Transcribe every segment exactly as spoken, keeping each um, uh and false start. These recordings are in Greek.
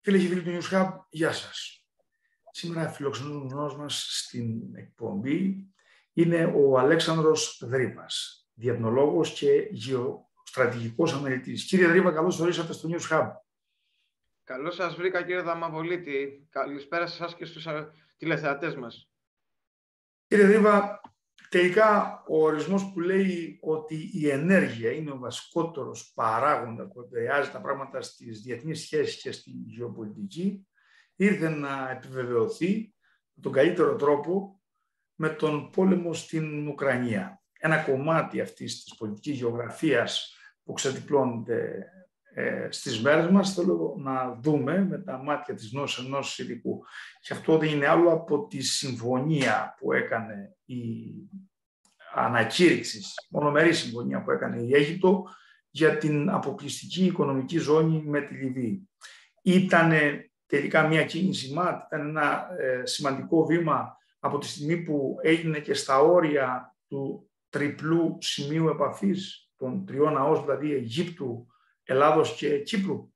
Φίλοι και φίλοι του News Hub, γεια σας. Σήμερα φιλοξενούμενος μας στην εκπομπή είναι ο Αλέξανδρος Δρύπας, διεθνολόγος και γεωστρατηγικός αναλυτής. Κύριε Δρύπα, καλώς ορίσατε στο News Hub. Καλώς σας βρήκα, κύριε Δαμαβολίτη. Καλησπέρα σε εσάς και στους τηλεθεατές μας. Κύριε Δρύπα, τελικά ο ορισμός που λέει ότι η ενέργεια είναι ο βασικότερος παράγοντα που επηρεάζει τα πράγματα στις διεθνείς σχέσεις και στη γεωπολιτική ήρθε να επιβεβαιωθεί με τον καλύτερο τρόπο με τον πόλεμο στην Ουκρανία. Ένα κομμάτι αυτής της πολιτικής γεωγραφίας που ξετυπλώνεται ε, στις μέρες μας θέλω να δούμε με τα μάτια της γνώσης ενός ειδικού. Και αυτό δεν είναι άλλο από τη συμφωνία που έκανε η ανακήρυξη, μονομερή συμφωνία που έκανε η Αίγυπτο για την αποκλειστική οικονομική ζώνη με τη Λιβύη. Ήταν τελικά μια κίνηση μάτ, ήταν ένα ε, σημαντικό βήμα από τη στιγμή που έγινε και στα όρια του τριπλού σημείου επαφής των τριών ΑΟΣ, δηλαδή Αιγύπτου, Ελλάδος και Κύπρου.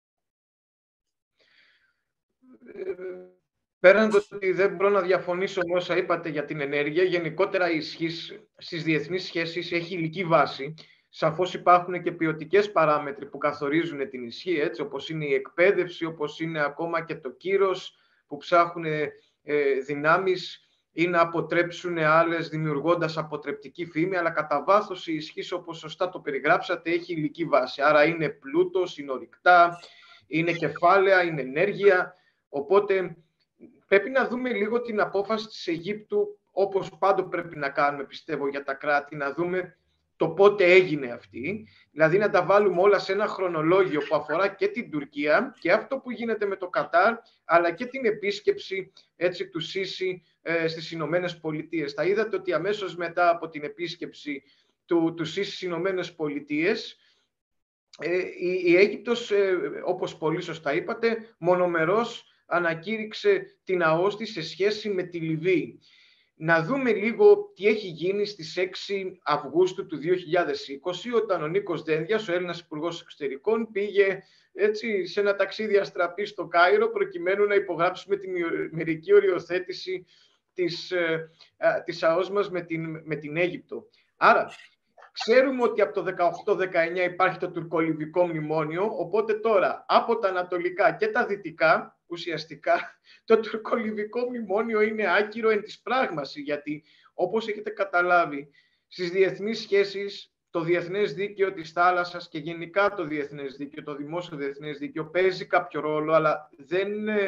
Πέραν το ότι δεν μπορώ να διαφωνήσω με όσα είπατε για την ενέργεια, γενικότερα η ισχύ στις διεθνείς σχέσεις έχει υλική βάση. Σαφώς υπάρχουν και ποιοτικές παράμετροι που καθορίζουν την ισχύ, έτσι, όπως είναι η εκπαίδευση, όπως είναι ακόμα και το κύρος που ψάχνουν ε, δυνάμεις ή να αποτρέψουν άλλες δημιουργώντας αποτρεπτική φήμη, αλλά κατά βάθος η ισχύ, όπως σωστά το περιγράψατε, έχει υλική βάση. Άρα είναι πλούτος, είναι ορυκτά, είναι κεφάλαια, είναι ενέργεια, οπότε πρέπει να δούμε λίγο την απόφαση της Αιγύπτου, όπως πάντοτε πρέπει να κάνουμε, πιστεύω, για τα κράτη, να δούμε το πότε έγινε αυτή, δηλαδή να τα βάλουμε όλα σε ένα χρονολόγιο που αφορά και την Τουρκία και αυτό που γίνεται με το Κατάρ, αλλά και την επίσκεψη έτσι, του Σίση ε, στις Ηνωμένες Πολιτείες. Θα είδατε ότι αμέσως μετά από την επίσκεψη του, του Σίση στις Ηνωμένες Πολιτείες, ε, η, η Αίγυπτος, ε, όπως πολύ σωστά είπατε, μονομερώς ανακήρυξε την ΑΟΣ της σε σχέση με τη Λιβύη. Να δούμε λίγο τι έχει γίνει στις έξι Αυγούστου του δύο χιλιάδες είκοσι, όταν ο Νίκος Δένδιας, ο Έλληνας Υπουργός Εξωτερικών, πήγε έτσι, σε ένα ταξίδι αστραπή στο Κάιρο προκειμένου να υπογράψουμε τη μερική οριοθέτηση της, ε, της ΑΟΣ μας με την, με την Αίγυπτο. Άρα, ξέρουμε ότι από το δεκαοκτώ δεκαεννιά υπάρχει το τουρκολιβικό μνημόνιο, οπότε τώρα από τα ανατολικά και τα δυτικά, ουσιαστικά το τουρκολιβικό μνημόνιο είναι άκυρο εν της πράγμαση, γιατί όπως έχετε καταλάβει στις διεθνείς σχέσεις το διεθνές δίκαιο της θάλασσας και γενικά το διεθνές δίκαιο, το δημόσιο διεθνές δίκαιο παίζει κάποιο ρόλο, αλλά δεν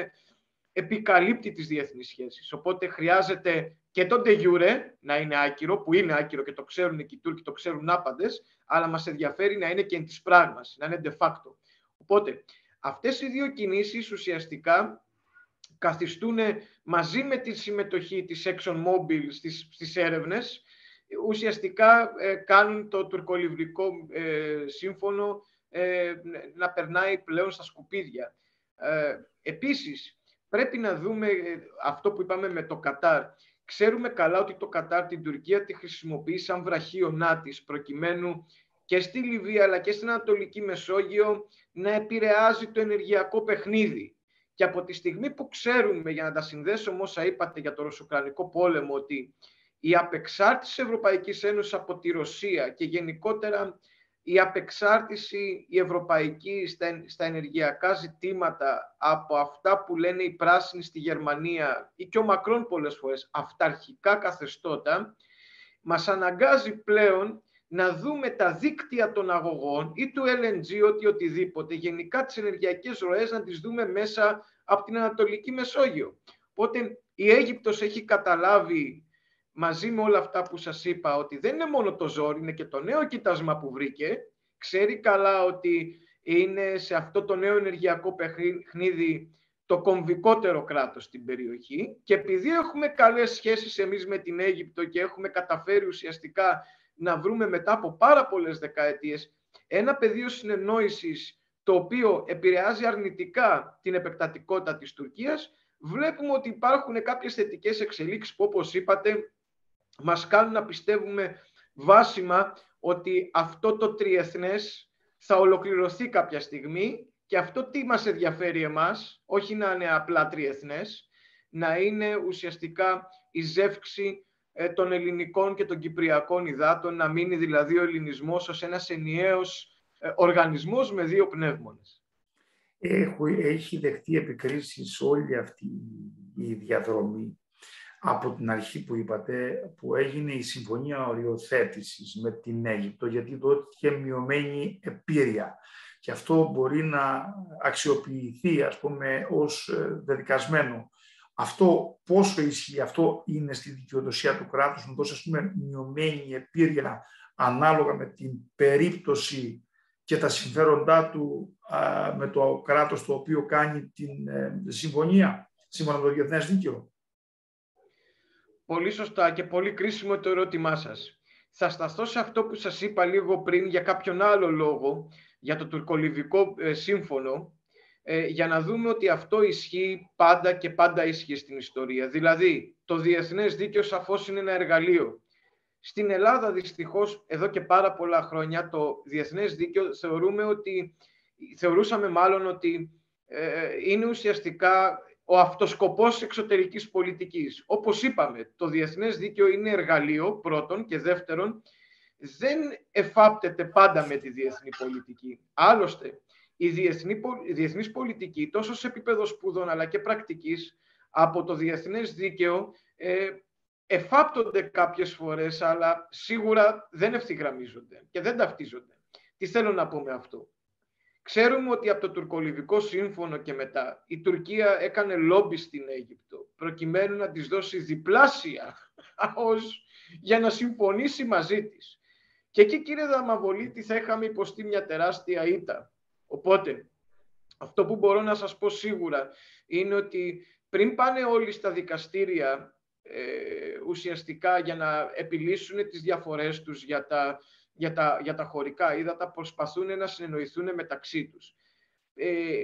επικαλύπτει τις διεθνείς σχέσεις. Οπότε χρειάζεται και το de jure να είναι άκυρο, που είναι άκυρο και το ξέρουν και οι Τούρκοι, το ξέρουν άπαντες, αλλά μας ενδιαφέρει να είναι και εν της πράγμαση, να είναι de facto. Οπότε αυτές οι δύο κινήσεις ουσιαστικά καθιστούν μαζί με τη συμμετοχή της ExxonMobil στις, στις έρευνες, ουσιαστικά ε, κάνουν το τουρκολιβικό ε, σύμφωνο ε, να περνάει πλέον στα σκουπίδια. Ε, επίσης, πρέπει να δούμε αυτό που είπαμε με το Κατάρ. Ξέρουμε καλά ότι το Κατάρ την Τουρκία τη χρησιμοποιεί σαν βραχίωνά της, προκειμένου και στη Λιβύη αλλά και στην Ανατολική Μεσόγειο να επηρεάζει το ενεργειακό παιχνίδι. Και από τη στιγμή που ξέρουμε, για να τα συνδέσω με όσα είπατε για το ρωσουκρανικό πόλεμο, ότι η απεξάρτηση της Ευρωπαϊκής Ένωσης από τη Ρωσία και γενικότερα η απεξάρτηση η ευρωπαϊκή στα, στα ενεργειακά ζητήματα από αυτά που λένε οι πράσινοι στη Γερμανία ή και ο Μακρόν πολλές φορές αυταρχικά καθεστώτα, μας αναγκάζει πλέον να δούμε τα δίκτυα των αγωγών ή του ελ εν τζι, ότι οτιδήποτε, γενικά τις ενεργειακές ροές να τις δούμε μέσα από την Ανατολική Μεσόγειο. Οπότε η Αίγυπτος έχει καταλάβει μαζί με όλα αυτά που σας είπα ότι δεν είναι μόνο το ζόρι, είναι και το νέο κοίτασμα που βρήκε. Ξέρει καλά ότι είναι σε αυτό το νέο ενεργειακό παιχνίδι το κομβικότερο κράτος στην περιοχή και επειδή έχουμε καλές σχέσεις εμείς με την Αίγυπτο και έχουμε καταφέρει ουσιαστικά να βρούμε μετά από πάρα πολλές δεκαετίες ένα πεδίο συνεννόησης το οποίο επηρεάζει αρνητικά την επεκτατικότητα της Τουρκίας, βλέπουμε ότι υπάρχουν κάποιες θετικές εξελίξεις που, όπως είπατε, μας κάνουν να πιστεύουμε βάσιμα ότι αυτό το τριεθνές θα ολοκληρωθεί κάποια στιγμή Και αυτό τι μας ενδιαφέρει εμάς, όχι να είναι απλά τριεθνές, να είναι ουσιαστικά η ζεύξη ε, των ελληνικών και των κυπριακών υδάτων, να μείνει δηλαδή ο ελληνισμός ως ένας ενιαίος ε, οργανισμός με δύο πνεύμονες. Έχω, έχει δεχτεί επικρίσεις όλη αυτή η διαδρομή από την αρχή που είπατε, που έγινε η συμφωνία οριοθέτησης με την Αίγυπτο, γιατί δόθηκε μειωμένη επίρρεια. Και αυτό μπορεί να αξιοποιηθεί, ας πούμε, ως δεδικασμένο. Αυτό πόσο ισχύει, αυτό είναι στη δικαιοδοσία του κράτους, να δώσει, ας πούμε, μειωμένη επίρρεια ανάλογα με την περίπτωση και τα συμφέροντά του α, με το κράτος το οποίο κάνει την ε, συμφωνία, σύμφωνα με το διεθνές δίκαιο. Πολύ σωστά και πολύ κρίσιμο το ερώτημά σας. Θα σταθώ σε αυτό που σας είπα λίγο πριν για κάποιον άλλο λόγο, για το τουρκολιβικό ε, σύμφωνο, ε, για να δούμε ότι αυτό ισχύει πάντα και πάντα ισχύει στην ιστορία. Δηλαδή, το διεθνές δίκαιο σαφώς είναι ένα εργαλείο. Στην Ελλάδα, δυστυχώς, εδώ και πάρα πολλά χρόνια, το διεθνές δίκαιο θεωρούμε ότι, θεωρούσαμε μάλλον ότι ε, είναι ουσιαστικά ο αυτοσκοπός εξωτερικής πολιτικής. Όπως είπαμε, το διεθνές δίκαιο είναι εργαλείο, πρώτον, και δεύτερον, δεν εφάπτεται πάντα με τη διεθνή πολιτική. Άλλωστε, η, διεθνή, η διεθνής πολιτική, τόσο σε επίπεδο σπουδών αλλά και πρακτικής, από το διεθνές δίκαιο ε, εφάπτονται κάποιες φορές, αλλά σίγουρα δεν ευθυγραμμίζονται και δεν ταυτίζονται. Τι θέλω να πω με αυτό? Ξέρουμε ότι από το τουρκολιβικό σύμφωνο και μετά η Τουρκία έκανε λόμπι στην Αίγυπτο προκειμένου να της δώσει διπλάσια ως για να συμφωνήσει μαζί της. Και εκεί, κύριε Δαμαβολίτη, θα είχαμε υποστεί μια τεράστια ήττα. Οπότε, αυτό που μπορώ να σας πω σίγουρα είναι ότι πριν πάνε όλοι στα δικαστήρια ε, ουσιαστικά για να επιλύσουν τις διαφορές τους για τα Για τα, για τα χωρικά ύδατα, προσπαθούν να συνεννοηθούν μεταξύ τους. Ε,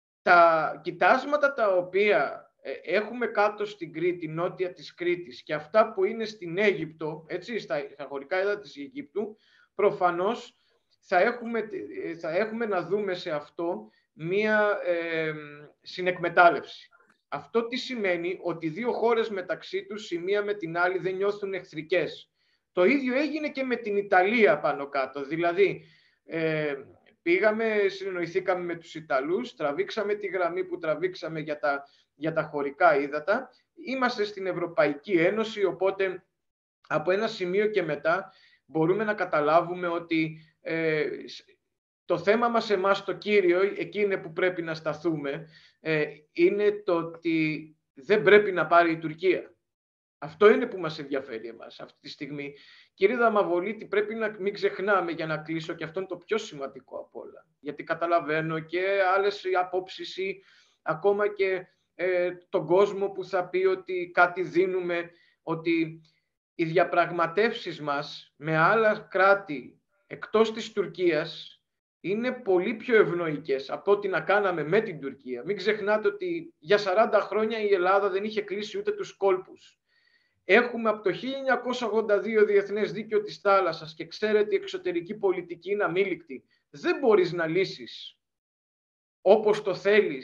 τα κοιτάσματα τα οποία ε, έχουμε κάτω στην Κρήτη, νότια της Κρήτης, και αυτά που είναι στην Αίγυπτο, έτσι, στα, στα χωρικά ύδατα της Αιγύπτου, προφανώς θα έχουμε, θα έχουμε να δούμε σε αυτό μία ε, συνεκμετάλλευση. Αυτό τι σημαίνει? Ότι δύο χώρες μεταξύ τους, η μία με την άλλη, δεν νιώθουν εχθρικές. Το ίδιο έγινε και με την Ιταλία πάνω κάτω. Δηλαδή, ε, πήγαμε, συνεννοηθήκαμε με τους Ιταλούς, τραβήξαμε τη γραμμή που τραβήξαμε για τα, για τα χωρικά ύδατα. Είμαστε στην Ευρωπαϊκή Ένωση, οπότε από ένα σημείο και μετά μπορούμε να καταλάβουμε ότι ε, το θέμα μας εμάς, το κύριο, εκείνο που πρέπει να σταθούμε, ε, είναι το ότι δεν πρέπει να πάρει η Τουρκία. Αυτό είναι που μας ενδιαφέρει εμάς αυτή τη στιγμή. Κύριε Δαμαβολίτη, πρέπει να μην ξεχνάμε, για να κλείσω, και αυτό είναι το πιο σημαντικό από όλα. Γιατί καταλαβαίνω και άλλες απόψεις ή ακόμα και ε, τον κόσμο που θα πει ότι κάτι δίνουμε, ότι οι διαπραγματεύσεις μας με άλλα κράτη εκτός της Τουρκίας είναι πολύ πιο ευνοϊκές από ό,τι να κάναμε με την Τουρκία. Μην ξεχνάτε ότι για σαράντα χρόνια η Ελλάδα δεν είχε κλείσει ούτε τους κόλπους. Έχουμε από το χίλια εννιακόσια ογδόντα δύο διεθνές δίκαιο της θάλασσας και ξέρετε η εξωτερική πολιτική είναι αμήλικτη. Δεν μπορείς να λύσεις όπως το θέλεις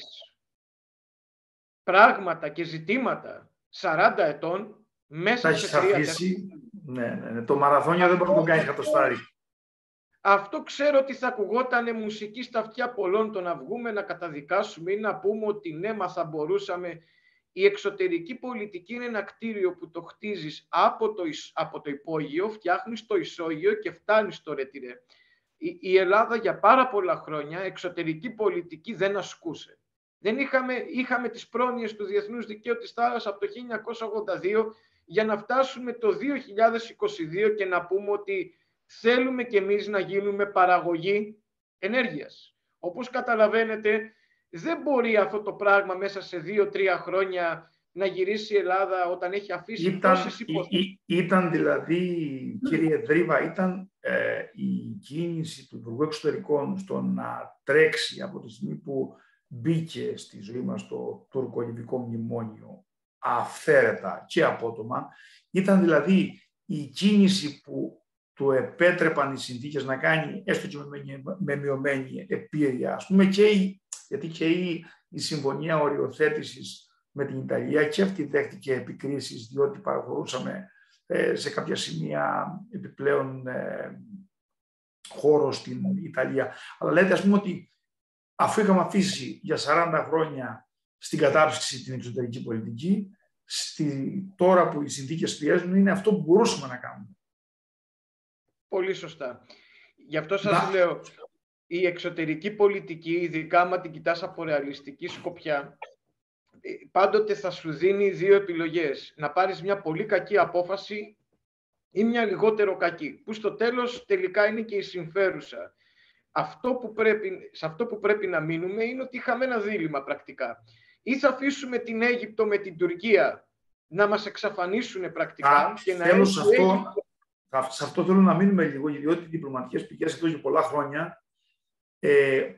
πράγματα και ζητήματα σαράντα ετών μέσα σε τρία αφήσει. Ναι, ναι, ναι. Το μαραθώνιο δεν μπορεί να το κάνει χατοστάρι. Αυτό ξέρω ότι θα ακουγόταν μουσική στα αυτιά πολλών, το να βγούμε να καταδικάσουμε ή να πούμε ότι ναι, μα θα μπορούσαμε. Η εξωτερική πολιτική είναι ένα κτίριο που το χτίζεις από το, από το υπόγειο, φτιάχνεις το ισόγειο και φτάνεις στο ρετυρέ. Η, η Ελλάδα για πάρα πολλά χρόνια εξωτερική πολιτική δεν ασκούσε. Δεν είχαμε, είχαμε τις πρόνοιες του Διεθνούς Δικαίου της Θάλασσας από το χίλια εννιακόσια ογδόντα δύο για να φτάσουμε το δύο χιλιάδες είκοσι δύο και να πούμε ότι θέλουμε κι εμείς να γίνουμε παραγωγή ενέργειας. Όπως καταλαβαίνετε, δεν μπορεί αυτό το πράγμα μέσα σε δύο-τρία χρόνια να γυρίσει η Ελλάδα όταν έχει αφήσει ήταν, τόσες υποθέσεις. Ήταν δηλαδή, κύριε Δρύβα, ήταν ε, η κίνηση του Υπουργού Εξωτερικών στο να τρέξει από τη στιγμή που μπήκε στη ζωή μας το τουρκολιβικό μνημόνιο αυθαίρετα και απότομα. Ήταν δηλαδή η κίνηση που του επέτρεπαν οι συνθήκες να κάνει έστω και με, με μειωμένη επίρρεια. Ας πούμε και η γιατί και η, η συμφωνία οριοθέτησης με την Ιταλία και αυτή δέχτηκε επικρίσεις, διότι παραχωρούσαμε ε, σε κάποια σημεία επιπλέον ε, χώρο στην Ιταλία. Αλλά λέτε, ας πούμε, ότι αφού είχαμε αφήσει για σαράντα χρόνια στην κατάψυξη την εξωτερική πολιτική, στη, τώρα που οι συνθήκες πιέζουν, είναι αυτό που μπορούσαμε να κάνουμε. Πολύ σωστά. Γι' αυτό σας να... λέω, η εξωτερική πολιτική, ειδικά άμα την κοιτάς από ρεαλιστική σκοπιά, πάντοτε θα σου δίνει δύο επιλογές. Να πάρεις μια πολύ κακή απόφαση ή μια λιγότερο κακή, που στο τέλος τελικά είναι και η συμφέρουσα. Αυτό που πρέπει, σε αυτό που πρέπει να μείνουμε είναι ότι είχαμε ένα δίλημμα πρακτικά. Ή θα αφήσουμε την Αίγυπτο με την Τουρκία να μας εξαφανίσουν πρακτικά. Α, και να θέλω σε, αυτό, Αίγυπτο... σε αυτό θέλω να μείνουμε λίγο, διότι οι διπλωματικές πηγές εδώ και πολλά χρόνια ε,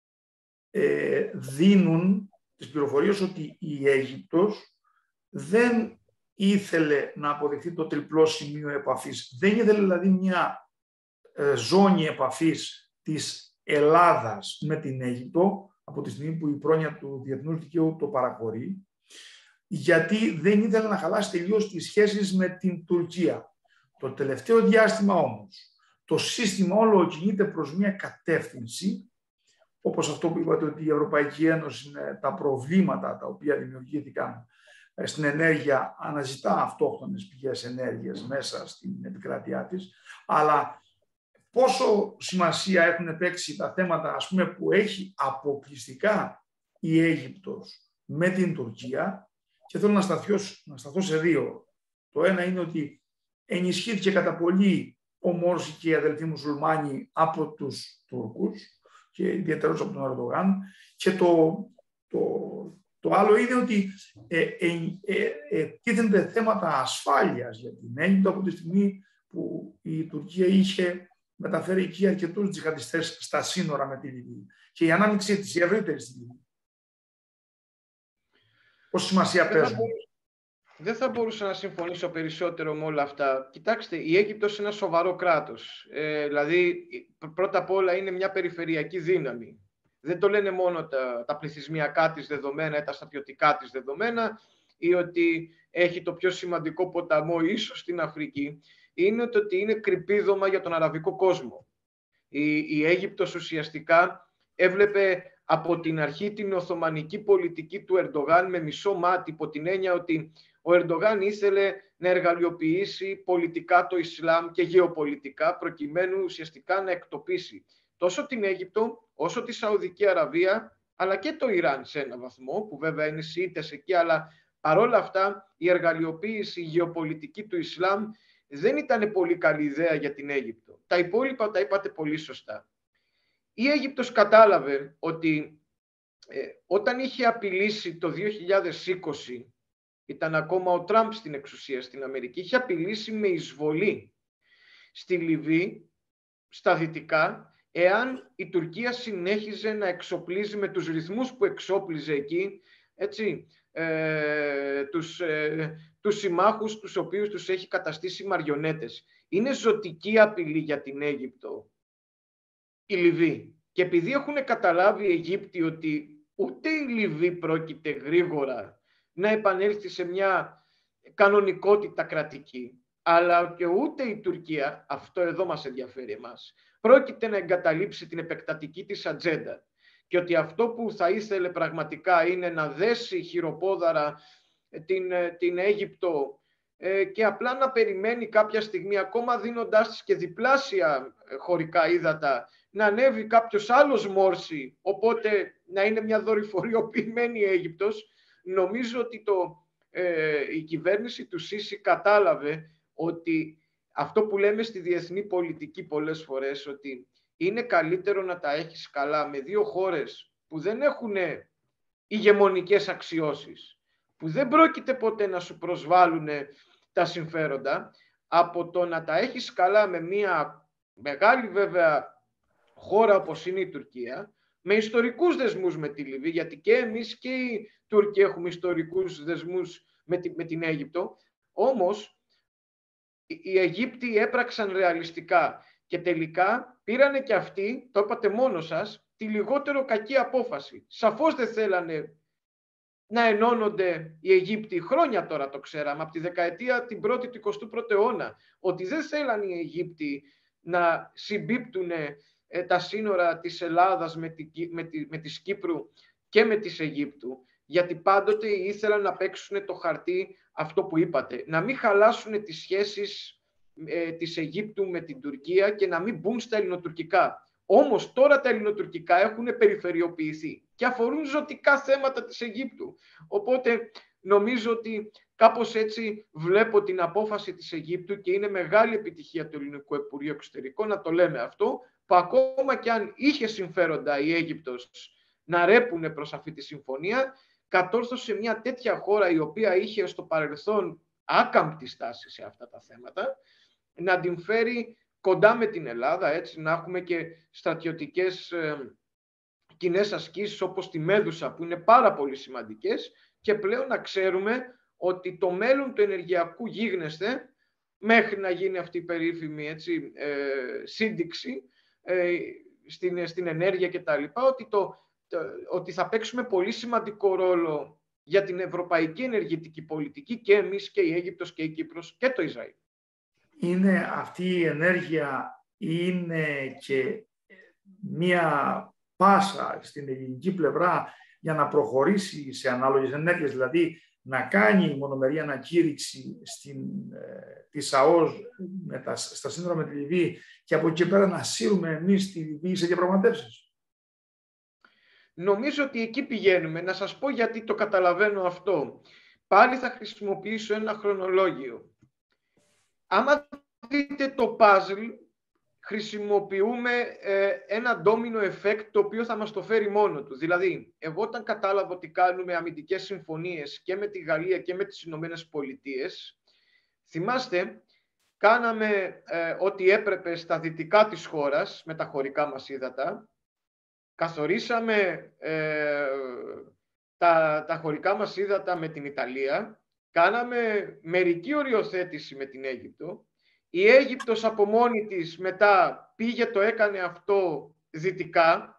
ε, δίνουν τις πληροφορίες ότι η Αίγυπτος δεν ήθελε να αποδεχτεί το τριπλό σημείο επαφής. Δεν ήθελε δηλαδή μια ε, ζώνη επαφής της Ελλάδας με την Αίγυπτο, από τη στιγμή που η πρόνοια του διεθνούς δικαίου το παραχωρεί, γιατί δεν ήθελε να χαλάσει τελείως τις σχέσεις με την Τουρκία. Το τελευταίο διάστημα όμως, το σύστημα όλο κινείται προς μια κατεύθυνση, όπως αυτό που είπατε, ότι η Ευρωπαϊκή Ένωση είναι τα προβλήματα τα οποία δημιουργήθηκαν στην ενέργεια, αναζητά αυτόχθονες πηγές ενέργειας μέσα στην επικράτειά της, αλλά πόσο σημασία έχουν παίξει τα θέματα, ας πούμε, που έχει αποκλειστικά η Αίγυπτος με την Τουρκία, και θέλω να σταθώ, να σταθώ σε δύο. Το ένα είναι ότι ενισχύθηκε κατά πολύ ο Μόρση και οι αδελφοί μουσουλμάνοι από τους Τούρκους και ιδιαίτερως από τον Ερντογάν, και το, το, το άλλο είναι ότι ε, ε, ε, ε, τίθενται θέματα ασφάλειας για την Αίγυπτο από τη στιγμή που η Τουρκία είχε μεταφέρει εκεί αρκετούς τζιχαντιστές στα σύνορα με τη Λιβύη και η ανάμειξή της, η ευρύτερη στη Λιβύη. Πόση σημασία παίζουν. Δεν θα μπορούσα να συμφωνήσω περισσότερο με όλα αυτά. Κοιτάξτε, η Αίγυπτος είναι ένα σοβαρό κράτος. Ε, δηλαδή, πρώτα απ' όλα είναι μια περιφερειακή δύναμη. Δεν το λένε μόνο τα, τα πληθυσμιακά της δεδομένα ή τα στρατιωτικά της δεδομένα, ή ότι έχει το πιο σημαντικό ποταμό ίσως στην Αφρική. Είναι το ότι είναι κρυπίδωμα για τον αραβικό κόσμο. Η, η Αίγυπτος ουσιαστικά έβλεπε από την αρχή την οθωμανική πολιτική του Ερντογάν με μισό μάτι, υπό την έννοια ότι ο Ερντογάν ήθελε να εργαλειοποιήσει πολιτικά το Ισλάμ και γεωπολιτικά, προκειμένου ουσιαστικά να εκτοπίσει τόσο την Αίγυπτο, όσο τη Σαουδική Αραβία, αλλά και το Ιράν σε έναν βαθμό, που βέβαια είναι Σιήτες εκεί, αλλά παρόλα αυτά η εργαλειοποίηση η γεωπολιτική του Ισλάμ δεν ήταν πολύ καλή ιδέα για την Αίγυπτο. Τα υπόλοιπα τα είπατε πολύ σωστά. Η Αίγυπτος κατάλαβε ότι ε, όταν είχε απειλήσει το δύο χιλιάδες είκοσι, ήταν ακόμα ο Τραμπ στην εξουσία στην Αμερική, είχε απειλήσει με εισβολή στη Λιβύη, στα δυτικά, εάν η Τουρκία συνέχιζε να εξοπλίζει με τους ρυθμούς που εξόπλιζε εκεί, έτσι, ε, τους, ε, τους συμμάχους τους οποίους τους έχει καταστήσει μαριονέτες. Είναι ζωτική απειλή για την Αίγυπτο η Λιβύη. Και επειδή έχουν καταλάβει οι Αιγύπτιοι ότι ούτε η Λιβύη πρόκειται γρήγορα να επανέλθει σε μια κανονικότητα κρατική, αλλά και ούτε η Τουρκία, αυτό εδώ μας ενδιαφέρει εμάς, πρόκειται να εγκαταλείψει την επεκτατική της ατζέντα, και ότι αυτό που θα ήθελε πραγματικά είναι να δέσει χειροπόδαρα την, την Αίγυπτο ε, και απλά να περιμένει κάποια στιγμή, ακόμα δίνοντάς της και διπλάσια χωρικά ύδατα, να ανέβει κάποιος άλλος Μόρση, οπότε να είναι μια δορυφοριοποιημένη Αίγυπτος. Νομίζω ότι το, ε, η κυβέρνηση του Σίση κατάλαβε ότι αυτό που λέμε στη διεθνή πολιτική πολλές φορές, ότι είναι καλύτερο να τα έχεις καλά με δύο χώρες που δεν έχουν ηγεμονικές αξιώσεις, που δεν πρόκειται ποτέ να σου προσβάλλουν τα συμφέροντα, από το να τα έχεις καλά με μια μεγάλη βέβαια χώρα όπως είναι η Τουρκία, με ιστορικούς δεσμούς με τη Λιβύη, γιατί και εμείς και οι Τούρκοι έχουμε ιστορικούς δεσμούς με, τη, με την Αίγυπτο, όμως οι Αιγύπτιοι έπραξαν ρεαλιστικά και τελικά πήρανε και αυτοί, το είπατε μόνο σας, τη λιγότερο κακή απόφαση. Σαφώς δεν θέλανε να ενώνονται οι Αιγύπτιοι, χρόνια τώρα το ξέραμε, από τη δεκαετία την πρώτη του εικοστού πρώτου αιώνα, ότι δεν θέλανε οι Αιγύπτιοι να συμπίπτουν ε, τα σύνορα της Ελλάδας με, τη, με, τη, με της Κύπρου και με της Αιγύπτου, γιατί πάντοτε ήθελαν να παίξουν το χαρτί αυτό που είπατε, να μην χαλάσουν τις σχέσεις ε, της Αιγύπτου με την Τουρκία και να μην μπουν στα ελληνοτουρκικά. Όμως τώρα τα ελληνοτουρκικά έχουν περιφερειοποιηθεί και αφορούν ζωτικά θέματα της Αιγύπτου. Οπότε νομίζω ότι κάπως έτσι βλέπω την απόφαση της Αιγύπτου και είναι μεγάλη επιτυχία του Ελληνικού Υπουργείου Εξωτερικών να το λέμε αυτό, που ακόμα και αν είχε συμφέροντα η Αίγυπτος να ρέπουνε προς αυτή τη συμφωνία, κατόρθωσε μια τέτοια χώρα η οποία είχε στο παρελθόν άκαμπτη στάση σε αυτά τα θέματα, να την φέρει κοντά με την Ελλάδα, έτσι, να έχουμε και στρατιωτικές ε, κοινές ασκήσεις όπως τη Μέδουσα, που είναι πάρα πολύ σημαντικές, και πλέον να ξέρουμε ότι το μέλλον του ενεργειακού γίγνεσθε, μέχρι να γίνει αυτή η περίφημη, έτσι, ε, σύνδεξη ε, στην, στην ενέργεια κτλ., ότι, το, το, ότι θα παίξουμε πολύ σημαντικό ρόλο για την ευρωπαϊκή ενεργητική πολιτική και εμείς και η Αίγυπτος και η Κύπρος και το Ισραήλ. Είναι αυτή η ενέργεια, είναι και μία πάσα στην ελληνική πλευρά για να προχωρήσει σε ανάλογες ενέργειες, δηλαδή να κάνει μονομερή ανακήρυξη στην, ε, της ΑΟΣ με τα, στα σύνορα με τη Λιβύη και από εκεί πέρα να σύρουμε εμείς τη Λιβύη σε διαπραγματεύσεις. Νομίζω ότι εκεί πηγαίνουμε. Να σας πω γιατί το καταλαβαίνω αυτό. Πάλι θα χρησιμοποιήσω ένα χρονολόγιο. Άμα δείτε το puzzle, χρησιμοποιούμε ε, ένα ντόμινο effect το οποίο θα μας το φέρει μόνο του. Δηλαδή, εγώ όταν κατάλαβα ότι κάνουμε αμυντικές συμφωνίες και με τη Γαλλία και με τις Ηνωμένες Πολιτείες, θυμάστε, κάναμε ε, ό,τι έπρεπε στα δυτικά της χώρας με τα χωρικά μας ύδατα, καθορίσαμε ε, τα, τα χωρικά μας ύδατα με την Ιταλία, κάναμε μερική οριοθέτηση με την Αίγυπτο. Η Αίγυπτος από μόνη της μετά πήγε, το έκανε αυτό δυτικά.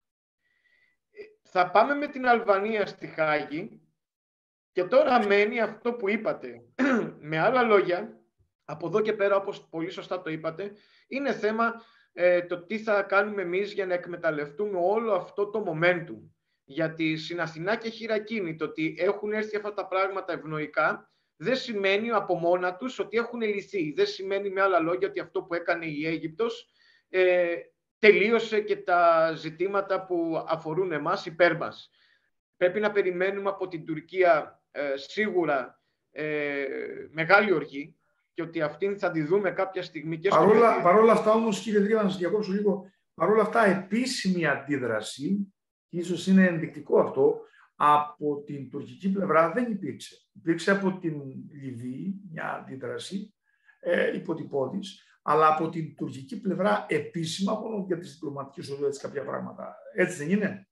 Θα πάμε με την Αλβανία στη Χάγη και τώρα μένει αυτό που είπατε. Με άλλα λόγια, από εδώ και πέρα, όπως πολύ σωστά το είπατε, είναι θέμα ε, το τι θα κάνουμε εμείς για να εκμεταλλευτούμε όλο αυτό το momentum. Γιατί στην Αθηνά και Χειρακίνη το ότι έχουν έρθει αυτά τα πράγματα ευνοϊκά δεν σημαίνει από μόνα τους ότι έχουν λυθεί. Δεν σημαίνει με άλλα λόγια ότι αυτό που έκανε η Αίγυπτος ε, τελείωσε και τα ζητήματα που αφορούν εμάς υπέρ μας. Πρέπει να περιμένουμε από την Τουρκία ε, σίγουρα ε, μεγάλη οργή και ότι αυτήν θα τη δούμε κάποια στιγμή και στο παρόλα, παρόλα αυτά όμως, κύριε Δρύβα, να σας διακόψω λίγο, παρόλα αυτά επίσημη αντίδραση, ίσως είναι ενδεικτικό αυτό, από την τουρκική πλευρά δεν υπήρξε. Υπήρξε από την Λιβύη μια αντίδραση ε, υποτυπώδης, αλλά από την τουρκική πλευρά επίσημα μόνο για τις διπλωματικές οδούς κάποια πράγματα. Έτσι δεν είναι?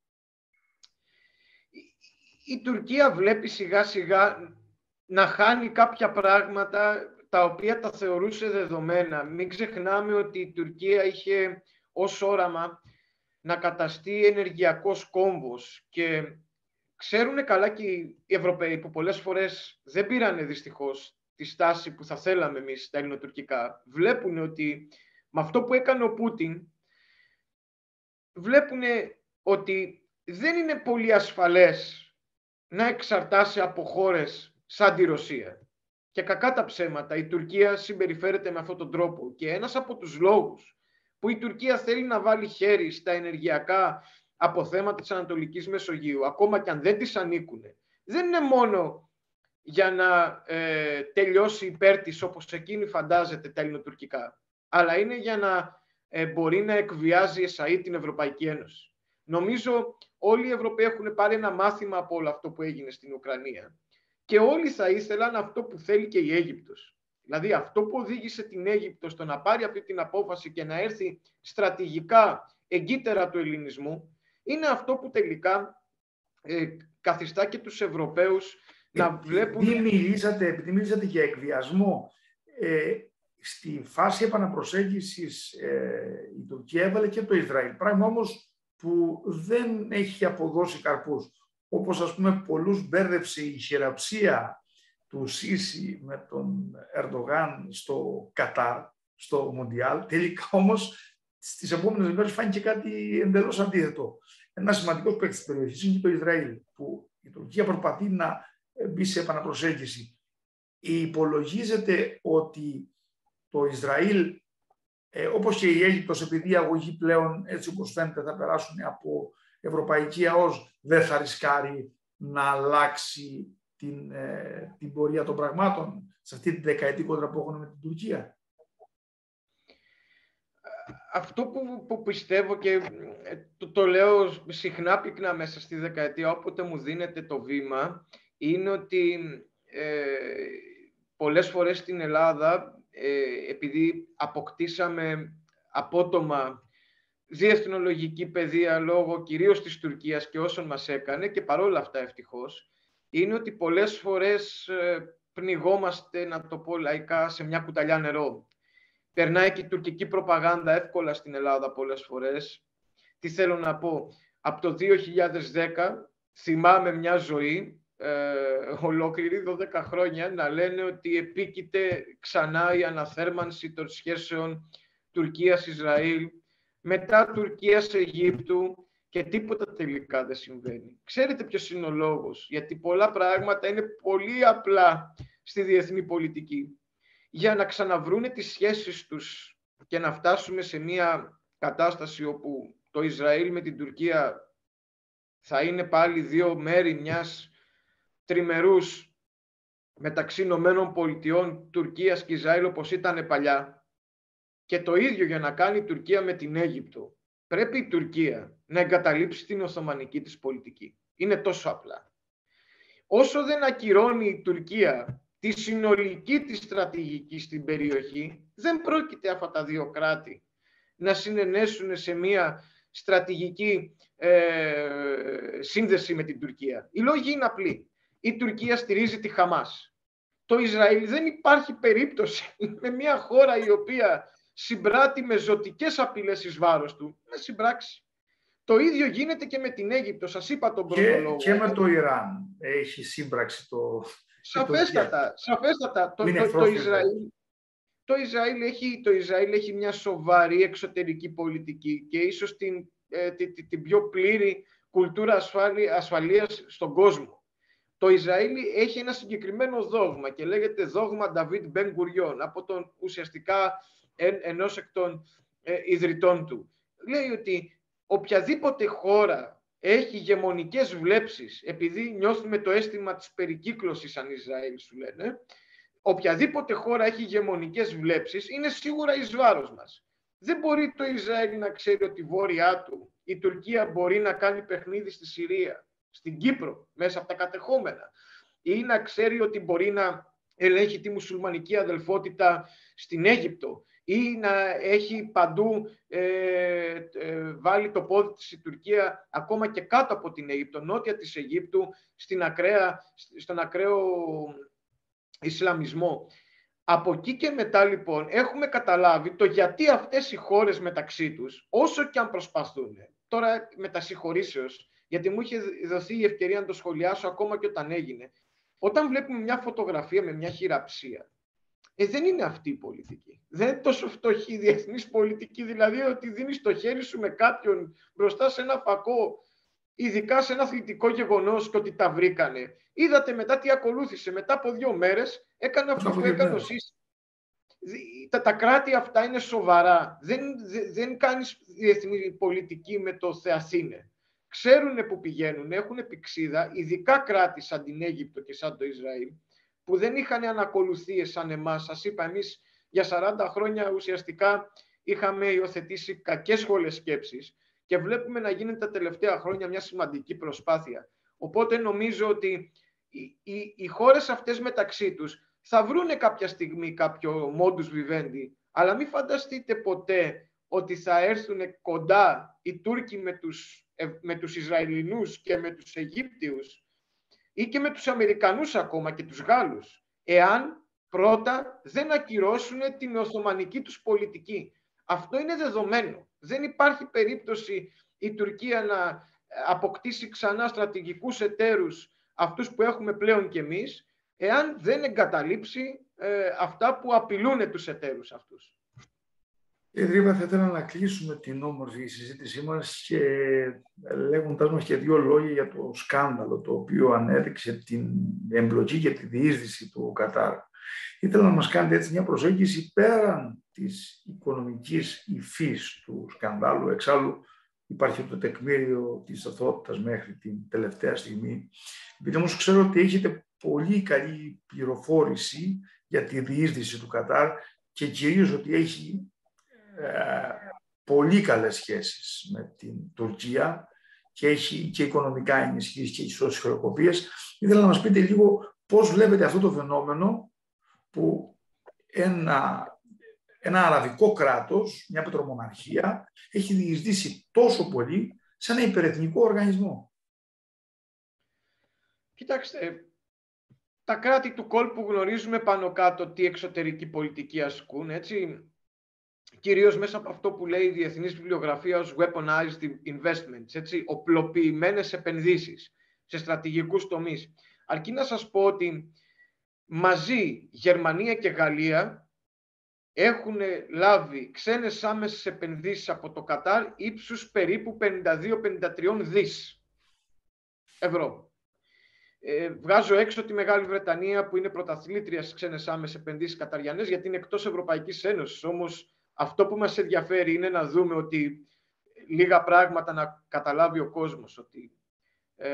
Η, η Τουρκία βλέπει σιγά σιγά να χάνει κάποια πράγματα τα οποία τα θεωρούσε δεδομένα. Μην ξεχνάμε ότι η Τουρκία είχε ως όραμα να καταστεί ενεργειακός κόμβος και ξέρουν καλά και οι Ευρωπαίοι που πολλές φορές δεν πήρανε δυστυχώς τη στάση που θα θέλαμε εμείς τα ελληνοτουρκικά. Βλέπουν ότι με αυτό που έκανε ο Πούτιν, βλέπουν ότι δεν είναι πολύ ασφαλές να εξαρτάσει από χώρες σαν τη Ρωσία. Και κακά τα ψέματα, η Τουρκία συμπεριφέρεται με αυτόν τον τρόπο. Και ένας από τους λόγους που η Τουρκία θέλει να βάλει χέρι στα ενεργειακά αποθέματα της Ανατολικής Μεσογείου, ακόμα και αν δεν τις ανήκουν, δεν είναι μόνο για να ε, τελειώσει υπέρ της όπως εκείνη φαντάζεται τα ελληνοτουρκικά, αλλά είναι για να ε, μπορεί να εκβιάζει εσαΐ την Ευρωπαϊκή Ένωση. Νομίζω όλοι οι Ευρωπαίοι έχουν πάρει ένα μάθημα από όλο αυτό που έγινε στην Ουκρανία και όλοι θα ήθελαν αυτό που θέλει και η Αίγυπτος. Δηλαδή αυτό που οδήγησε την Αίγυπτο στο να πάρει αυτή την απόφαση και να έρθει στρατηγικά εγκύτερα του ελληνισμού, είναι αυτό που τελικά ε, καθιστά και τους Ευρωπαίους να ε, βλέπουν... Επειδή μιλήσατε, επειδή μιλήσατε για εκβιασμό, ε, στη φάση επαναπροσέγγισης ε, η Τουρκία έβαλε και το Ισραήλ. Πράγμα όμως που δεν έχει αποδώσει καρπούς. Όπως ας πούμε πολλούς μπέρδεψε η χειραψία του Σίση με τον Ερντογάν στο Κατάρ, στο Μουντιάλ. Τελικά όμως στις επόμενες μέρες φάνηκε κάτι εντελώς αντίθετο. Ένα σημαντικό παίκτη της περιοχής είναι και το Ισραήλ, που η Τουρκία προσπαθεί να μπει σε επαναπροσέγγιση. Υπολογίζεται ότι το Ισραήλ, ε, όπως και η Αίγυπτος, επειδή οι αγωγοί πλέον, έτσι όπως φαίνεται, θα περάσουν από ευρωπαϊκή ΑΟΣ, δεν θα ρισκάρει να αλλάξει την, ε, την πορεία των πραγμάτων σε αυτή τη δεκαετή κόντρα που έχουν με την Τουρκία. Αυτό που, που πιστεύω και το, το λέω συχνά πυκνά μέσα στη δεκαετία, όποτε μου δίνεται το βήμα, είναι ότι ε, πολλές φορές στην Ελλάδα, ε, επειδή αποκτήσαμε απότομα διεθνολογική παιδεία λόγω κυρίως της Τουρκίας και όσων μας έκανε, και παρόλα αυτά ευτυχώς, είναι ότι πολλές φορές ε, πνιγόμαστε, να το πω λαϊκά, σε μια κουταλιά νερό. Περνάει και η τουρκική προπαγάνδα εύκολα στην Ελλάδα πολλές φορές. Τι θέλω να πω, από το δύο χιλιάδες δέκα θυμάμαι μια ζωή, ε, ολόκληρη δώδεκα χρόνια, να λένε ότι επίκειται ξανά η αναθέρμανση των σχέσεων Τουρκίας-Ισραήλ, μετά Τουρκίας-Αιγύπτου, και τίποτα τελικά δεν συμβαίνει. Ξέρετε ποιος είναι ο λόγος? Γιατί πολλά πράγματα είναι πολύ απλά στη διεθνή πολιτική. Για να ξαναβρούνε τις σχέσεις τους και να φτάσουμε σε μια κατάσταση όπου το Ισραήλ με την Τουρκία θα είναι πάλι δύο μέρη μιας τριμερούς μεταξύ Ηνωμένων Πολιτειών, Τουρκίας και Ισραήλ, όπως ήταν παλιά, και το ίδιο για να κάνει η Τουρκία με την Αίγυπτο. Πρέπει η Τουρκία να εγκαταλείψει την οθωμανική της πολιτική. Είναι τόσο απλά. Όσο δεν ακυρώνει η Τουρκία τη συνολική της στρατηγική στην περιοχή, δεν πρόκειται αυτά τα δύο κράτη να συνενέσουν σε μια στρατηγική ε, σύνδεση με την Τουρκία. Οι λόγοι είναι απλοί. Η Τουρκία στηρίζει τη Χαμάς. Το Ισραήλ δεν υπάρχει περίπτωση με μια χώρα η οποία συμπράττει με ζωτικές απειλές εις βάρος του να συμπράξει. Το ίδιο γίνεται και με την Αίγυπτο. Σας είπα τον πρώτο λόγο. Και με το Ιράν έχει σύμπραξη το... Σαφέστατα, σαφέστατα. Το, το, το, Ισραήλ, το, Ισραήλ έχει, το Ισραήλ έχει μια σοβαρή εξωτερική πολιτική και ίσως την, ε, την, την, την πιο πλήρη κουλτούρα ασφάλι, ασφαλείας στον κόσμο. Το Ισραήλ έχει ένα συγκεκριμένο δόγμα και λέγεται δόγμα Νταβίτ Μπεν Γκουριόν, από τον ουσιαστικά εν, ενός εκ των ε, ιδρυτών του. Λέει ότι οποιαδήποτε χώρα έχει γεμονικές βλέψεις, επειδή νιώθουμε το αίσθημα της περικύκλωσης σαν Ισραήλ, σου λένε, οποιαδήποτε χώρα έχει γεμονικές βλέψεις είναι σίγουρα εις βάρος μας. Δεν μπορεί το Ισραήλ να ξέρει ότι βόρειά του η Τουρκία μπορεί να κάνει παιχνίδι στη Συρία, στην Κύπρο, μέσα από τα κατεχόμενα, ή να ξέρει ότι μπορεί να ελέγχει τη μουσουλμανική αδελφότητα στην Αίγυπτο, ή να έχει παντού ε, ε, βάλει το πόδι της η Τουρκία ακόμα και κάτω από την Αίγυπτο, νότια της Αιγύπτου, στην ακραία, στον ακραίο Ισλαμισμό. Από εκεί και μετά λοιπόν έχουμε καταλάβει το γιατί αυτές οι χώρες μεταξύ τους, όσο και αν προσπαθούν, τώρα με τα συγχωρήσεως, γιατί μου είχε δοθεί η ευκαιρία να το σχολιάσω ακόμα και όταν έγινε, όταν βλέπουμε μια φωτογραφία με μια χειραψία, Ε, δεν είναι αυτή η πολιτική. Δεν είναι τόσο φτωχή η διεθνής πολιτική, δηλαδή ότι δίνεις το χέρι σου με κάποιον μπροστά σε ένα φακό, ειδικά σε ένα αθλητικό γεγονός, και ότι τα βρήκανε. Είδατε μετά τι ακολούθησε. Μετά από δύο μέρες έκανε αυτό που έκανε ο Σίση. Τα, τα κράτη αυτά είναι σοβαρά. Δεν, δεν, δεν κάνεις διεθνή πολιτική με το Θεαθήνε. Ξέρουν που πηγαίνουν, έχουν πηξίδα, ειδικά κράτη σαν την Αίγυπτο και σαν το Ισραήλ, που δεν είχαν ανακολουθίες σαν εμάς. Σας είπα, εμείς για σαράντα χρόνια ουσιαστικά είχαμε υιοθετήσει κακές σχολές σκέψης και βλέπουμε να γίνεται τα τελευταία χρόνια μια σημαντική προσπάθεια. Οπότε νομίζω ότι οι, οι, οι χώρες αυτές μεταξύ τους θα βρούνε κάποια στιγμή κάποιο modus vivendi, αλλά μην φανταστείτε ποτέ ότι θα έρθουν κοντά οι Τούρκοι με τους, με τους Ισραηλινούς και με τους Αιγύπτιους ή και με τους Αμερικανούς ακόμα και τους Γάλλους, εάν πρώτα δεν ακυρώσουν την οθωμανική τους πολιτική. Αυτό είναι δεδομένο. Δεν υπάρχει περίπτωση η Τουρκία να αποκτήσει ξανά στρατηγικούς εταίρους, αυτούς που έχουμε πλέον κι εμείς, εάν δεν εγκαταλείψει ε, αυτά που απειλούν τους εταίρους αυτούς. Κύριε Δρύβα, θα ήθελα να κλείσουμε την όμορφη συζήτησή μας και λέγοντας μας και δύο λόγια για το σκάνδαλο το οποίο ανέδειξε την εμπλοκή και τη διείσδυση του Κατάρ. Ήθελα να μας κάνετε έτσι μια προσέγγιση πέραν της οικονομικής υφής του σκανδάλου. Εξάλλου υπάρχει το τεκμήριο της αθωότητας μέχρι την τελευταία στιγμή. Επειδή όμως ξέρω ότι έχετε πολύ καλή πληροφόρηση για τη διείσδυση του Κατάρ και κυρίως ότι έχει ε, πολύ καλές σχέσεις με την Τουρκία και έχει και οικονομικά ενισχύσει και ισότητες χρεοκοπίες. Ήθελα να μας πείτε λίγο πώς βλέπετε αυτό το φαινόμενο που ένα, ένα αραβικό κράτος, μια πετρομοναρχία, έχει διεισδύσει τόσο πολύ σε ένα υπερεθνικό οργανισμό. Κοιτάξτε, τα κράτη του κόλπου γνωρίζουμε πάνω κάτω τι εξωτερική πολιτική ασκούν, έτσι. Κυρίως μέσα από αυτό που λέει η διεθνής βιβλιογραφία ως weaponized investments, έτσι, οπλοποιημένες επενδύσεις σε στρατηγικούς τομείς. Αρκεί να σας πω ότι μαζί Γερμανία και Γαλλία έχουν λάβει ξένες άμεσες επενδύσεις από το Κατάρ ύψους περίπου πενήντα δύο με πενήντα τρία δις ευρώ. Ε, βγάζω έξω τη Μεγάλη Βρετανία που είναι πρωταθλήτρια στις ξένες άμεσες επενδύσεις καταριανές γιατί είναι εκτός Ευρωπαϊκής Ένωσης. Όμως αυτό που μας ενδιαφέρει είναι να δούμε ότι λίγα πράγματα να καταλάβει ο κόσμος ότι ε,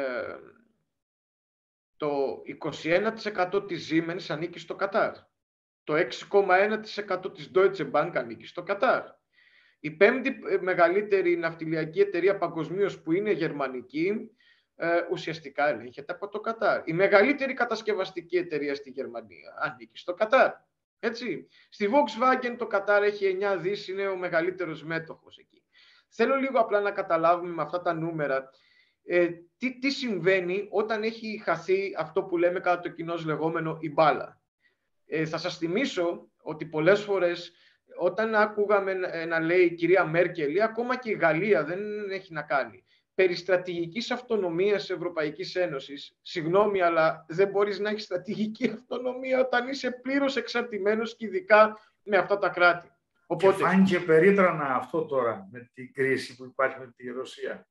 το είκοσι ένα τοις εκατό της Siemens ανήκει στο Κατάρ. Το έξι κόμμα ένα τοις εκατό της Deutsche Bank ανήκει στο Κατάρ. Η πέμπτη μεγαλύτερη ναυτιλιακή εταιρεία παγκοσμίως που είναι γερμανική, ε, ουσιαστικά ελέγχεται από το Κατάρ. Η μεγαλύτερη κατασκευαστική εταιρεία στη Γερμανία ανήκει στο Κατάρ. Έτσι. Στη Volkswagen το Κατάρ έχει εννιά δις, είναι ο μεγαλύτερος μέτοχος εκεί. Θέλω λίγο απλά να καταλάβουμε με αυτά τα νούμερα ε, τι, τι συμβαίνει όταν έχει χαθεί αυτό που λέμε κατά το κοινώς λεγόμενο η μπάλα. Ε, θα σας θυμίσω ότι πολλές φορές όταν άκουγαμε να λέει η κυρία Μέρκελ ή ακόμα και η Γαλλία δεν έχει να κάνει περί στρατηγικής αυτονομίας Ευρωπαϊκής Ένωσης, συγγνώμη, αλλά δεν μπορείς να έχεις στρατηγική αυτονομία όταν είσαι πλήρως εξαρτημένος και ειδικά με αυτά τα κράτη. Οπότε... Και φάνηκε περίτρανα αυτό τώρα με την κρίση που υπάρχει με τη Ρωσία.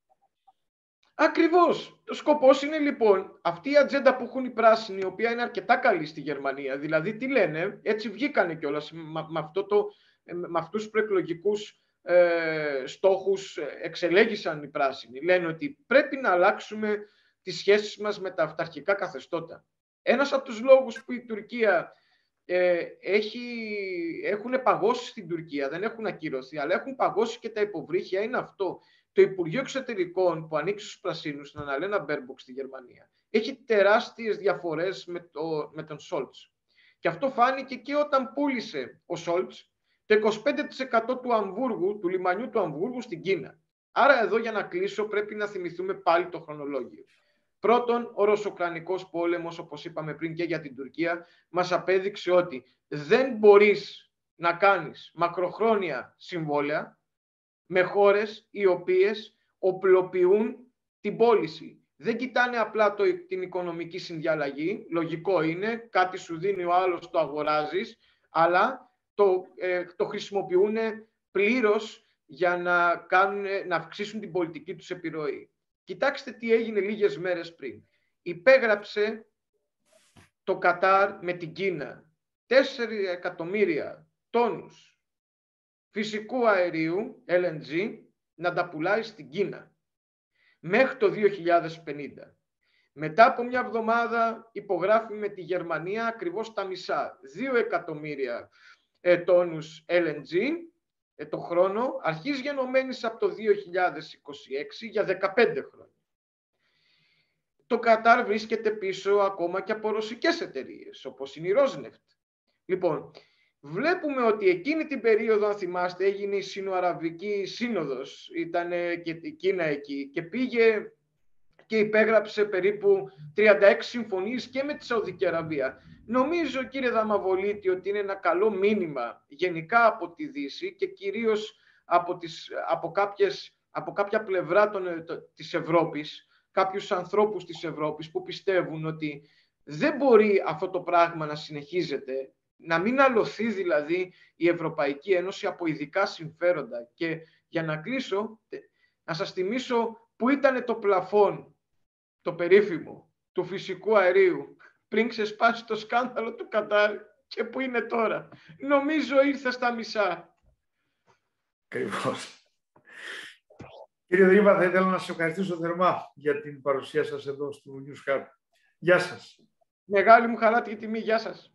Ακριβώς. Το σκοπός είναι λοιπόν αυτή η ατζέντα που έχουν οι πράσινοι, η οποία είναι αρκετά καλή στη Γερμανία. Δηλαδή τι λένε, έτσι βγήκανε κιόλας με, με, αυτό το, με αυτούς τους προεκλογικούς ε, στόχους εξελέγησαν οι πράσινοι. Λένε ότι πρέπει να αλλάξουμε τις σχέσεις μας με τα αυταρχικά καθεστώτα. Ένας από τους λόγους που η Τουρκία ε, έχει, έχουν παγώσει στην Τουρκία, δεν έχουν ακυρωθεί, αλλά έχουν παγώσει και τα υποβρύχια, είναι αυτό. Το Υπουργείο Εξωτερικών που ανήκει στους Πρασίνους, την Αναλένα Μπέρμποκ στη Γερμανία, έχει τεράστιες διαφορές με, το, με τον Σόλτς. Και αυτό φάνηκε και όταν πούλησε ο Σόλτς το είκοσι πέντε τοις εκατό του Αμβούργου, του λιμανιού του Αμβούργου στην Κίνα. Άρα εδώ για να κλείσω πρέπει να θυμηθούμε πάλι το χρονολόγιο. Πρώτον, ο Ρωσοκρανικός πόλεμος, όπως είπαμε πριν και για την Τουρκία, μας απέδειξε ότι δεν μπορείς να κάνεις μακροχρόνια συμβόλαια με χώρες οι οποίες οπλοποιούν την πώληση. Δεν κοιτάνε απλά το, την οικονομική συνδιαλλαγή, λογικό είναι, κάτι σου δίνει ο άλλος, το αγοράζεις, αλλά το, ε, το χρησιμοποιούν πλήρως για να, κάνουν, να αυξήσουν την πολιτική τους επιρροή. Κοιτάξτε τι έγινε λίγες μέρες πριν. Υπέγραψε το Κατάρ με την Κίνα τέσσερα εκατομμύρια τόνους φυσικού αερίου, ελ εν τζι, να τα πουλάει στην Κίνα μέχρι το δύο χιλιάδες πενήντα. Μετά από μια εβδομάδα υπογράφει με τη Γερμανία ακριβώς τα μισά, δύο εκατομμύρια ε, τόνους ελ εν τζι ε, το χρόνο, αρχής γενομένης από το δύο χιλιάδες είκοσι έξι για δεκαπέντε χρόνια. Το Κατάρ βρίσκεται πίσω ακόμα και από ρωσικές εταιρείες, όπως είναι η Rosneft. Λοιπόν, βλέπουμε ότι εκείνη την περίοδο, αν θυμάστε, έγινε η Σινοαραβική Σύνοδος, ήταν και η Κίνα εκεί και πήγε και υπέγραψε περίπου τριάντα έξι συμφωνίες και με τη Σαουδική Αραβία. Νομίζω, κύριε Δαμαβολίτη, ότι είναι ένα καλό μήνυμα γενικά από τη Δύση και κυρίως από, τις, από κάποιες από κάποια πλευρά των, το, της Ευρώπης, κάποιους ανθρώπους της Ευρώπης που πιστεύουν ότι δεν μπορεί αυτό το πράγμα να συνεχίζεται, να μην αλωθεί δηλαδή η Ευρωπαϊκή Ένωση από ειδικά συμφέροντα. Και για να κλείσω, να σας θυμίσω που ήταν το πλαφόν, το περίφημο, του φυσικού αερίου, πριν ξεσπάσει το σκάνδαλο του Κατάρ, και που είναι τώρα. Νομίζω ήρθε στα μισά. Ακριβώς. Κύριε Δρύβα, θα ήθελα να σας ευχαριστήσω θερμά για την παρουσία σας εδώ στο News Hub. Γεια σας. Μεγάλη μου χαρά και τιμή. Γεια σας.